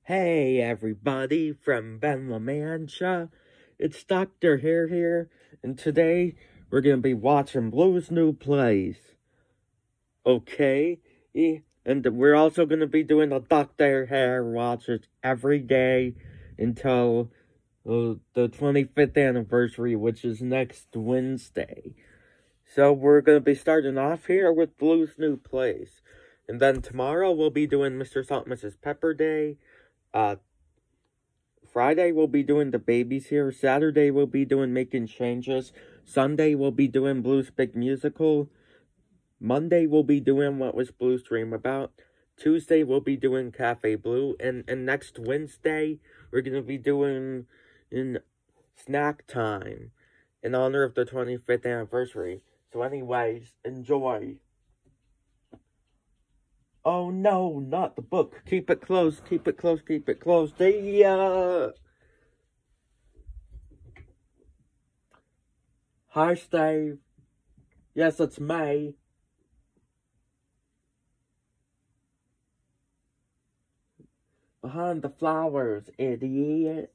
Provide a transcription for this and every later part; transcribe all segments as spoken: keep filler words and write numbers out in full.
Hey everybody from Ben LaMancha, it's Doctor Hair here, and today we're gonna be watching Blue's new plays. Okay, yeah, and we're also gonna be doing the Doctor Hair watches every day until uh, the twenty-fifth anniversary, which is next Wednesday. So we're gonna be starting off here with Blue's new plays, and then tomorrow we'll be doing Mister Salt and Missus Pepper Day. Uh, Friday we'll be doing the babies here. Saturday we'll be doing Making Changes. Sunday we'll be doing Blue's Big Musical. Monday we'll be doing What Was Blue's Dream About. Tuesday we'll be doing Cafe Blue. And, and next Wednesday we're going to be doing in Snack Time in honor of the twenty-fifth anniversary. So anyways, enjoy. Oh no, not the book. Keep it close, keep it close, keep it close. Yeah. Hi, Steve. Yes, it's May. Behind the flowers, idiot.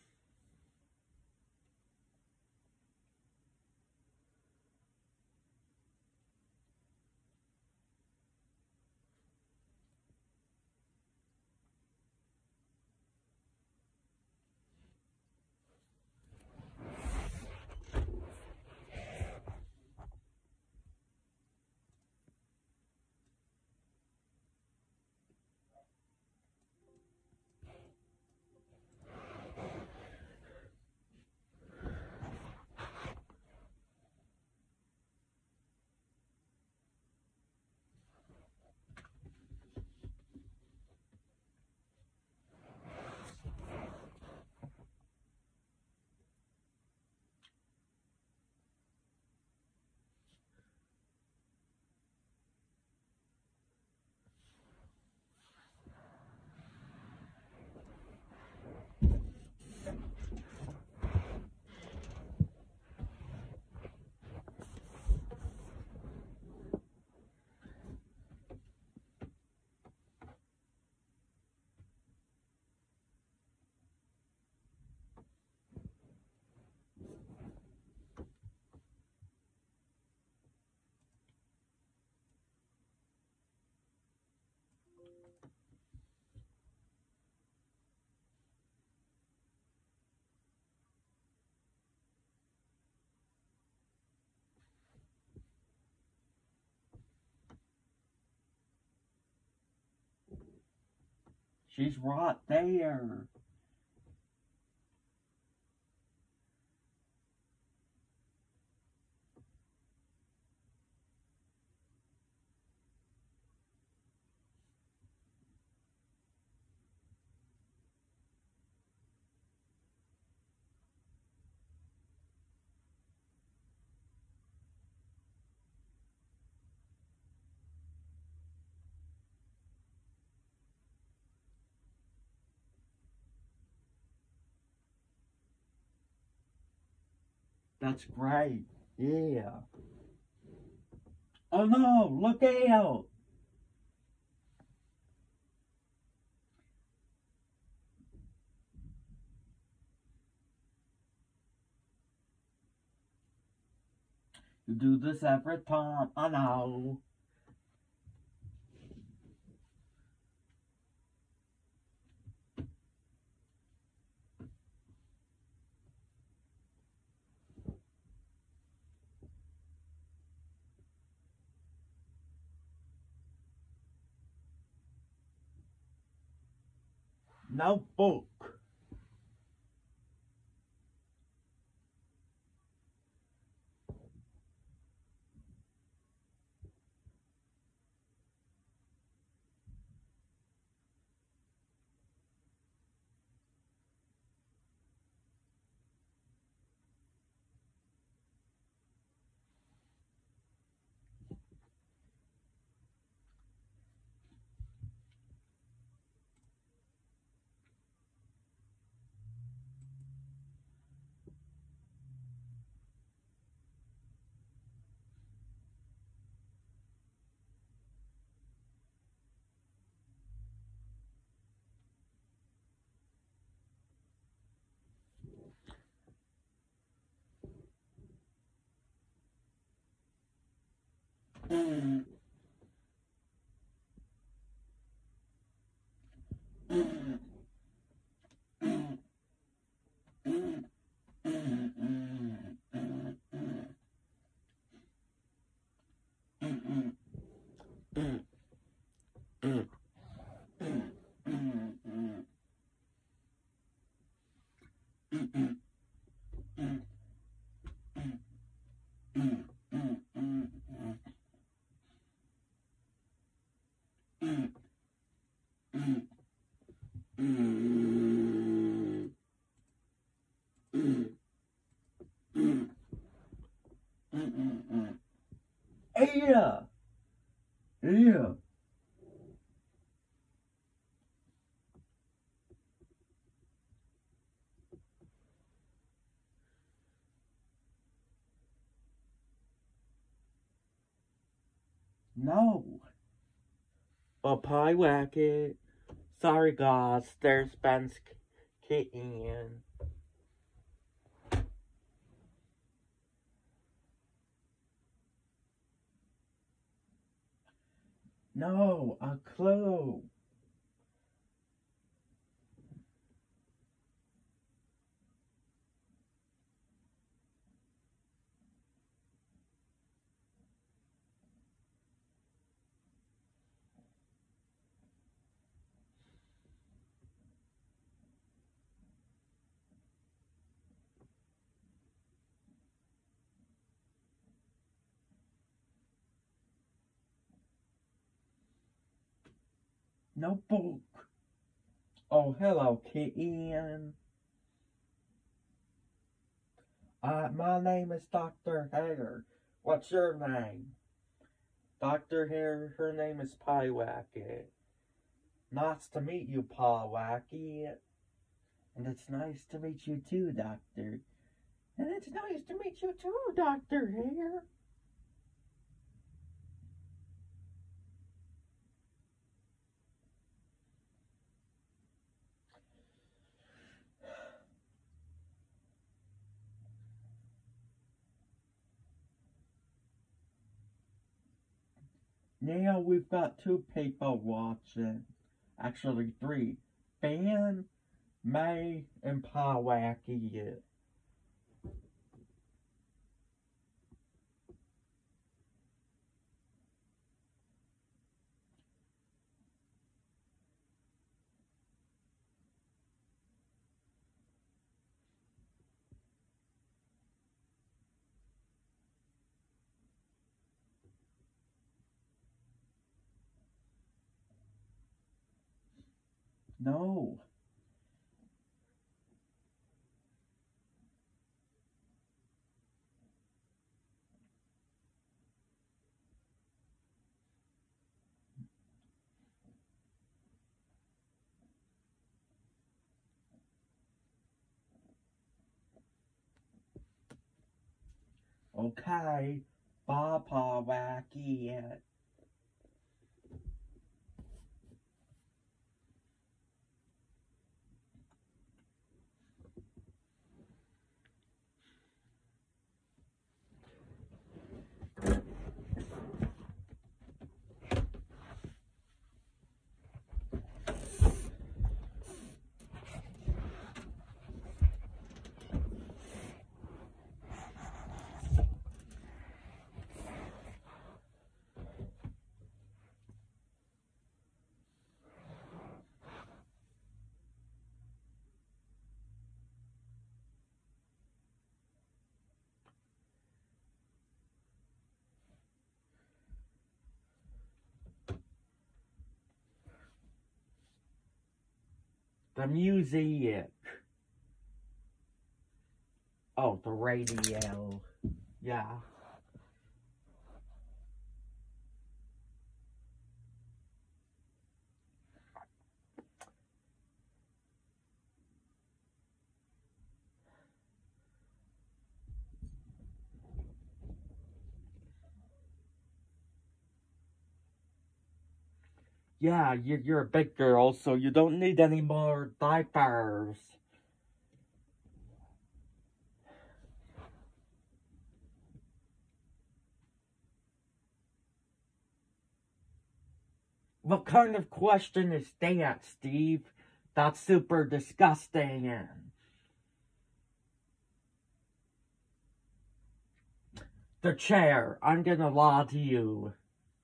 She's right there. That's great. Yeah. Oh no, look out. You do this every time. I know. No book. Yeah. Yeah. No. A pie wacket. Sorry, guys. There's Ben's kitten. No, a clue. No book. Oh, hello, kitten. Uh, my name is Doctor Hare. What's your name? Doctor Hare, her name is Pie Wacket. Nice to meet you, Pie Wacket. And it's nice to meet you too, Doctor. And it's nice to meet you too, Doctor Hare. Now we've got two people watching. Actually, three. Ben, May, and Pie Wacket. No. Okay. Bye, Pie Wacket. The music. Oh, the radio. Yeah. Yeah, you're, you're a big girl, so you don't need any more diapers. What kind of question is that, Steve? That's super disgusting. The chair. I'm gonna lie to you.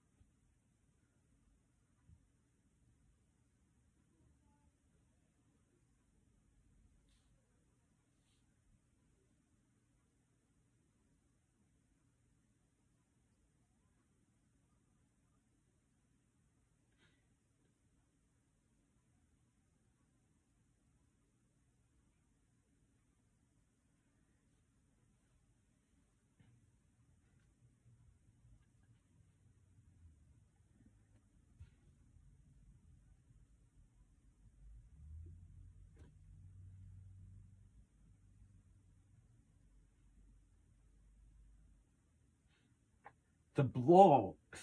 The blocks.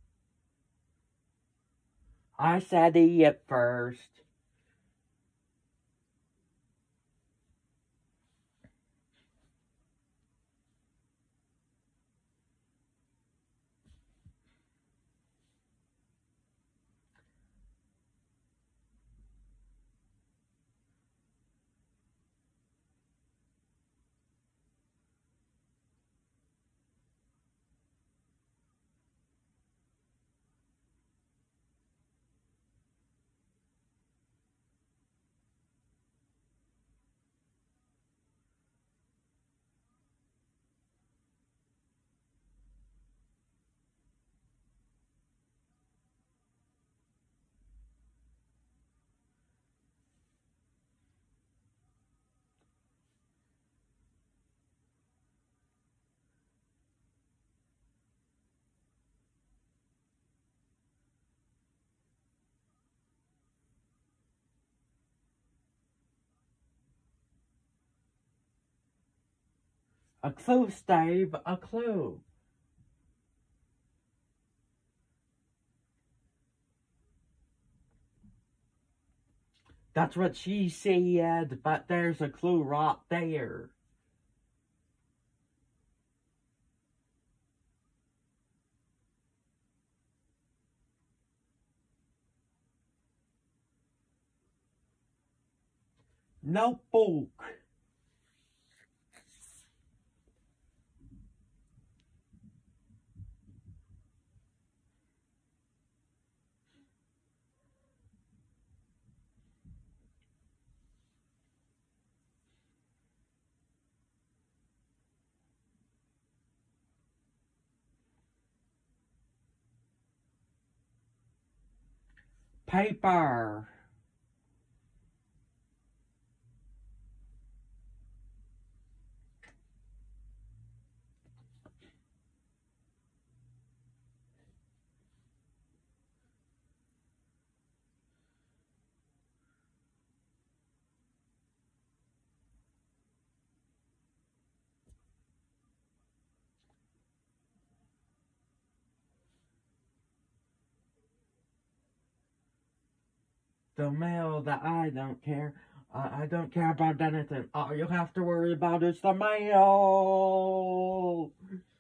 I said E at first. A clue, Steve, a clue. That's what she said, but there's a clue right there. Notebook. Paper. The mail that I don't care. I, I don't care about anything. All you have to worry about is the mail.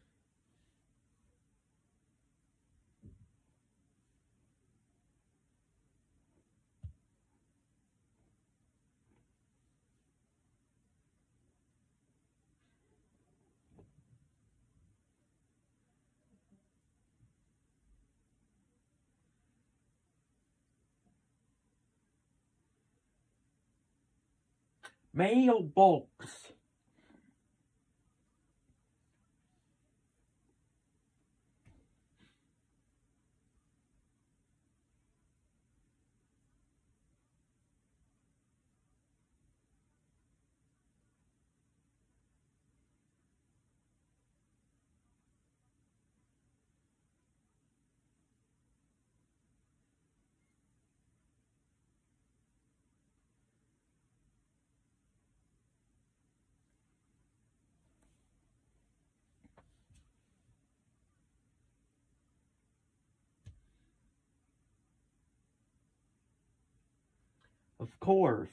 Mailbox. Of course.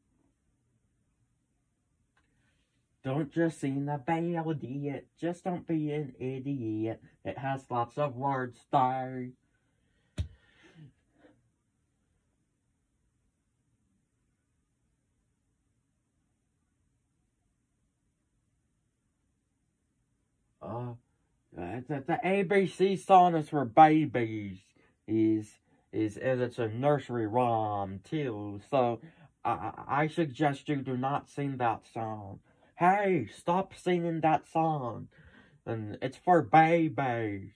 Don't just sing the melody. Just don't be an idiot. It has lots of words there. Uh, the, the A B C song is for babies. Is is and it's a nursery rhyme too. So I I suggest you do not sing that song. Hey, stop singing that song. And it's for babies.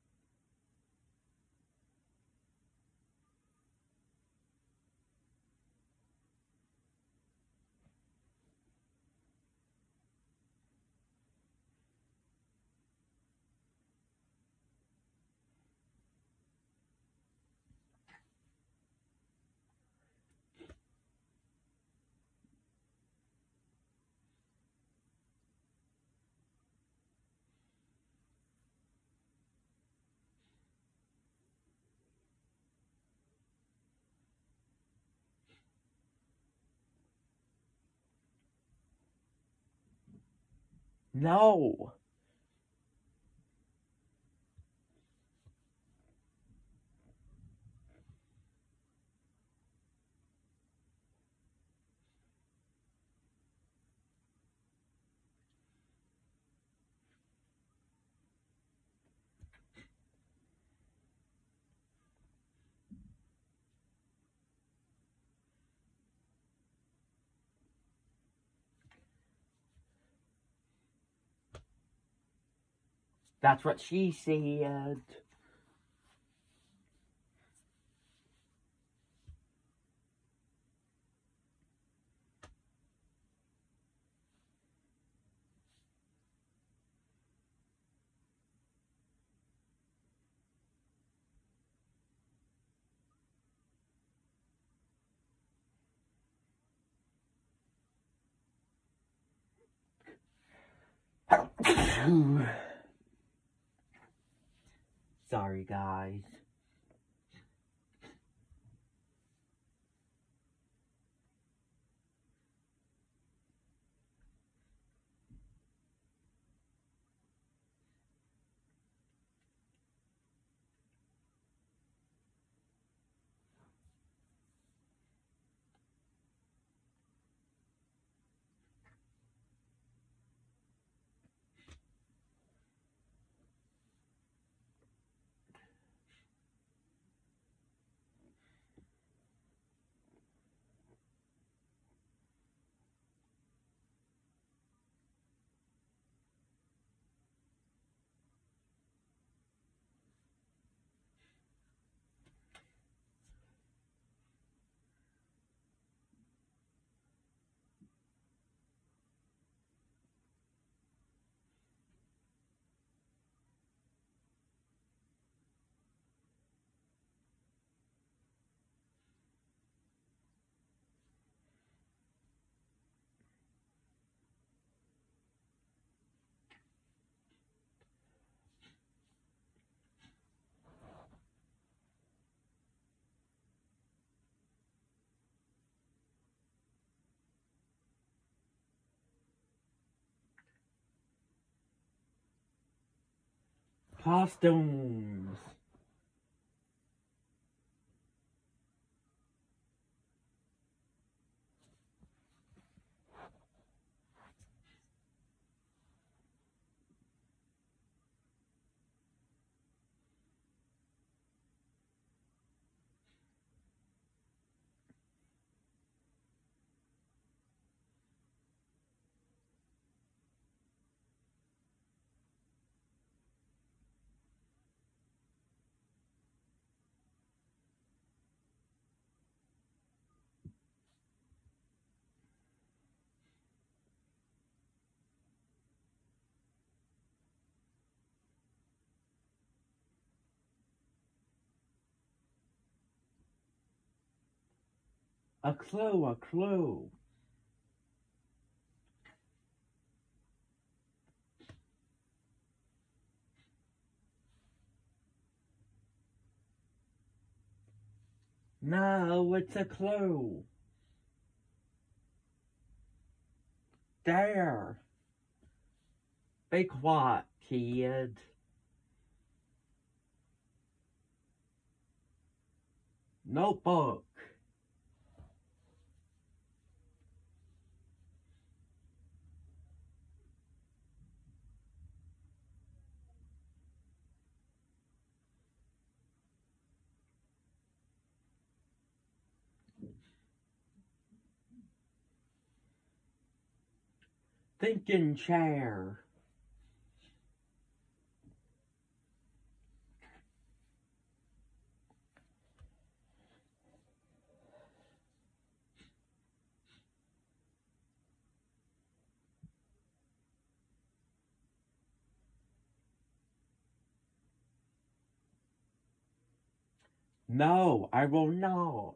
No. That's what she said. Sorry, guys. Costumes. A clue, a clue. No, it's a clue. There. Be quiet, kid. Notebook. thinking chair. No, I will not.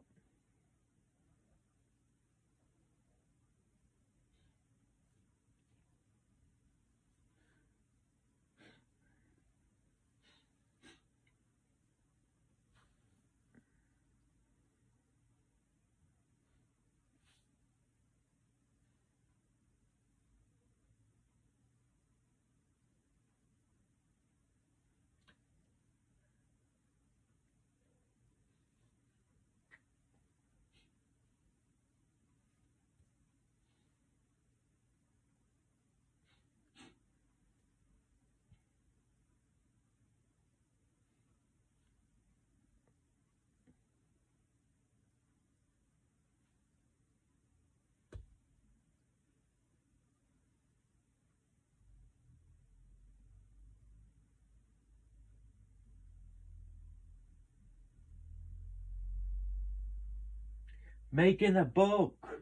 Making a book.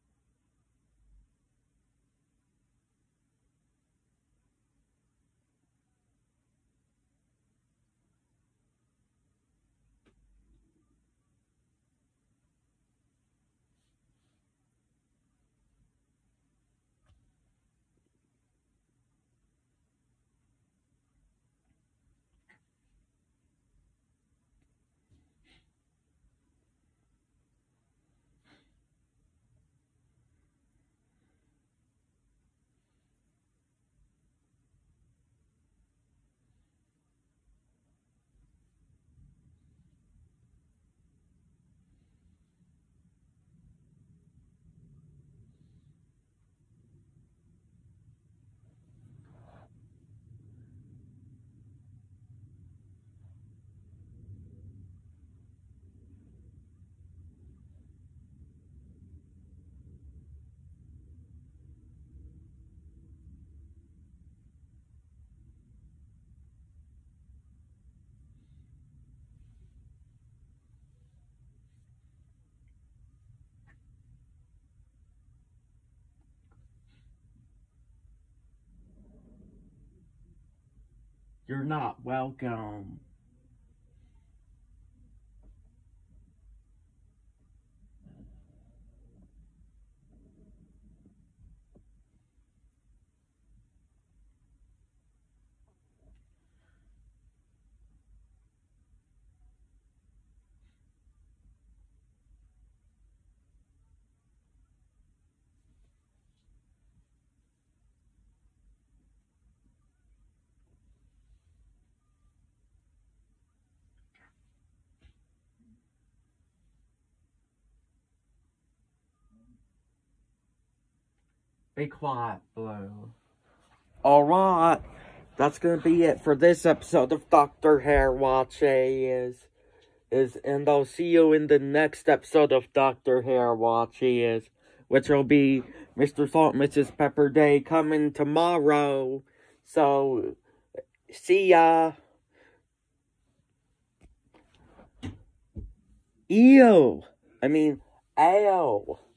You're not welcome. Be quiet, Blue. Alright, that's gonna be it for this episode of Doctor Hair Watch is is and I'll see you in the next episode of Doctor Hair Watch is, which will be Mister Salt and Missus Pepper Day coming tomorrow. So see ya. Ew. I mean, ow.